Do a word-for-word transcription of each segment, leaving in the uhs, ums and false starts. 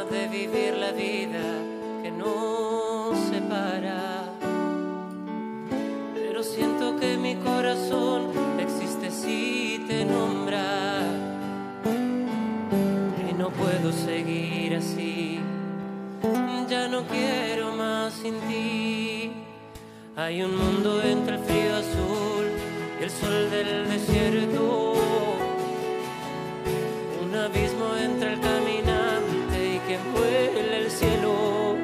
de vivir la vida que nos separa. Pero siento que mi corazón existe si te nombra. Y no puedo seguir así, ya no quiero más sin ti. Hay un mundo entre el frío azul y el sol del desierto, un abismo entre el caminante y quien vuela el cielo.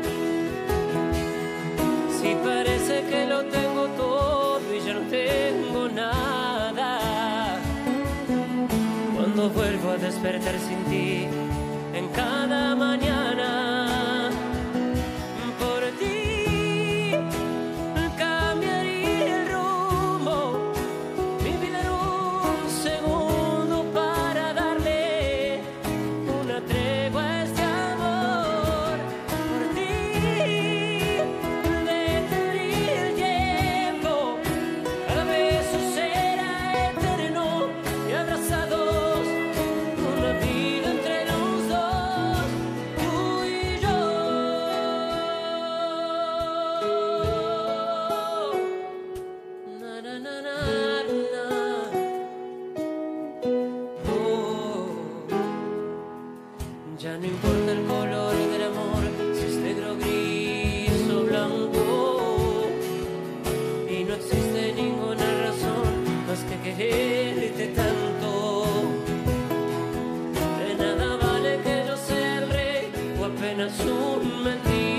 Si parece que lo tengo todo y ya no tengo nada, cuando vuelvo a despertar sin ti en cada mañana, por ti cambiaría el rumbo, mi vida en un segundo para darle una tregua a este amor. Por ti detendría el tiempo, cada beso será eterno y abrazados una vida entre los dos, tú y yo. Na, na, na, na, na. Oh. Ya no importa el color del amor, si es negro, gris o blanco, y no existe ninguna razón más que quererte tanto. De nada vale que yo sea el rey o apenas un mendigo.